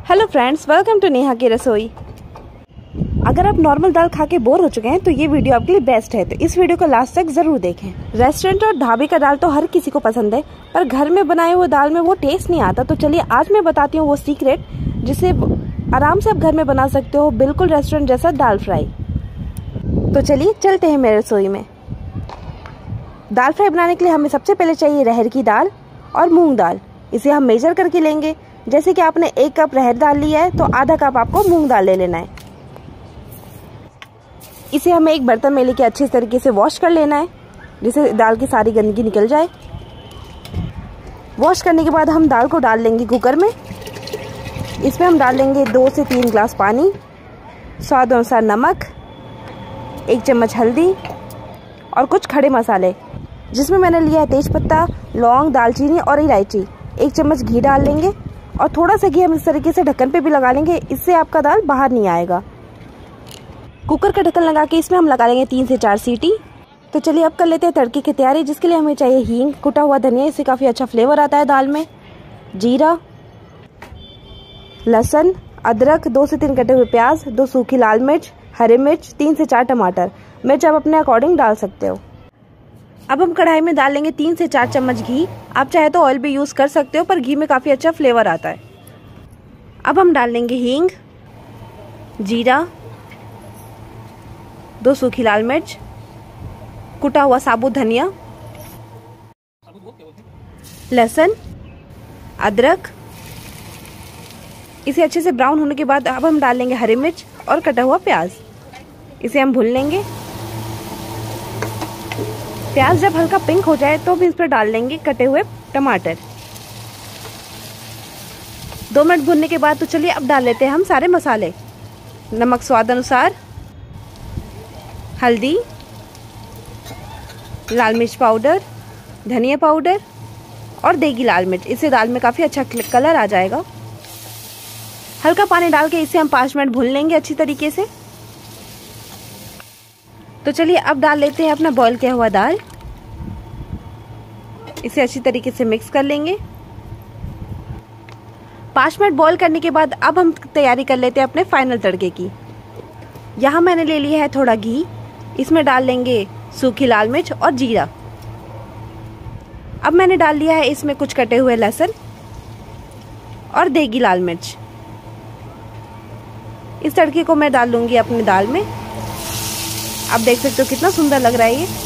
Hello friends, welcome to Neha की रसोई। अगर आप नॉर्मल दाल खा के बोर हो चुके हैं तो ये वीडियो आपके लिए बेस्ट है, तो इस वीडियो को लास्ट तक जरूर देखें। रेस्टोरेंट और ढाबे का दाल तो हर किसी को पसंद है, पर घर में बनाए हुए दाल में वो टेस्ट नहीं आता। तो चलिए आज मैं बताती हूँ वो सीक्रेट जिसे आराम से आप घर में बना सकते हो, बिल्कुल रेस्टोरेंट जैसा दाल फ्राई। तो चलिए चलते हैं मेरे रसोई में। दाल फ्राई बनाने के लिए हमें सबसे पहले चाहिए रहर की दाल और मूंग दाल। इसे हम मेजर करके लेंगे। जैसे कि आपने 1 कप रहर दाल लिया है तो आधा कप आपको मूंग दाल ले लेना है। इसे हमें एक बर्तन में लेके अच्छे तरीके से वॉश कर लेना है, जिससे दाल की सारी गंदगी निकल जाए। वॉश करने के बाद हम दाल को डाल लेंगे कुकर में। इसमें हम डाल लेंगे 2 से 3 गिलास पानी, स्वाद अनुसार नमक, 1 चम्मच हल्दी और कुछ खड़े मसाले, जिसमें मैंने लिया है तेजपत्ता, लौंग, दालचीनी और इलायची। 1 चम्मच घी डाल लेंगे और थोड़ा सा घी हम इस तरीके से ढक्कन पे भी लगा लेंगे, इससे आपका दाल बाहर नहीं आएगा। कुकर का ढक्कन लगा के इसमें हम लगा लेंगे 3 से 4 सीटी। तो चलिए अब कर लेते हैं तड़के की तैयारी, जिसके लिए हमें चाहिए हींग, कुटा हुआ धनिया, इससे काफ़ी अच्छा फ्लेवर आता है दाल में, जीरा, लहसुन, अदरक, 2 से 3 कटे हुए प्याज, 2 सूखी लाल मिर्च, हरी मिर्च, 3 से 4 टमाटर। मिर्च आप अपने अकॉर्डिंग डाल सकते हो। अब हम कढ़ाई में डाल लेंगे 3 से 4 चम्मच घी। आप चाहे तो ऑयल भी यूज़ कर सकते हो, पर घी में काफ़ी अच्छा फ्लेवर आता है। अब हम डाल लेंगे हींग, जीरा, 2 सूखी लाल मिर्च, कुटा हुआ साबुत धनिया, लहसुन, अदरक। इसे अच्छे से ब्राउन होने के बाद अब हम डाल लेंगे हरी मिर्च और कटा हुआ प्याज। इसे हम भून लेंगे। प्याज जब हल्का पिंक हो जाए तो भी इस पर डाल लेंगे कटे हुए टमाटर। 2 मिनट भूनने के बाद तो चलिए अब डाल लेते हैं हम सारे मसाले। नमक स्वाद अनुसार, हल्दी, लाल मिर्च पाउडर, धनिया पाउडर और देगी लाल मिर्च। इससे दाल में काफ़ी अच्छा कलर आ जाएगा। हल्का पानी डाल के इसे हम 5 मिनट भून लेंगे अच्छी तरीके से। तो चलिए अब डाल लेते हैं अपना बॉईल किया हुआ दाल। इसे अच्छी तरीके से मिक्स कर लेंगे। 5 मिनट बॉईल करने के बाद अब हम तैयारी कर लेते हैं अपने फाइनल तड़के की। यहाँ मैंने ले लिया है थोड़ा घी। इसमें डाल लेंगे सूखी लाल मिर्च और जीरा। अब मैंने डाल लिया है इसमें कुछ कटे हुए लहसुन और देगी लाल मिर्च। इस तड़के को मैं डाल लूंगी अपनी दाल में। आप देख सकते हो कितना सुंदर लग रहा है ये।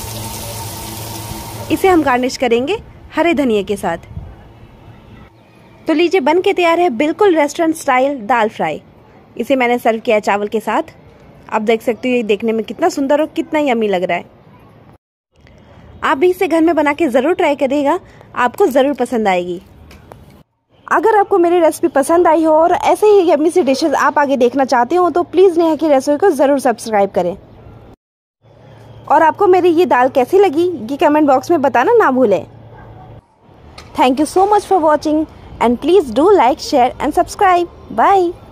इसे हम गार्निश करेंगे हरे धनिया के साथ। तो लीजिए बन के तैयार है बिल्कुल रेस्टोरेंट स्टाइल दाल फ्राई। इसे मैंने सर्व किया चावल के साथ। आप देख सकते हो ये देखने में कितना सुंदर और कितना यम्मी लग रहा है। आप भी इसे घर में बना के ज़रूर ट्राई करिएगा, आपको ज़रूर पसंद आएगी। अगर आपको मेरी रेसिपी पसंद आई हो और ऐसे ही यम्मी सी डिशेस आप आगे देखना चाहते हो तो प्लीज़ नेहा की रसोई को ज़रूर सब्सक्राइब करें। और आपको मेरी ये दाल कैसी लगी ये कमेंट बॉक्स में बताना ना भूलें। Thank you so much for watching and please do like, share and subscribe. Bye.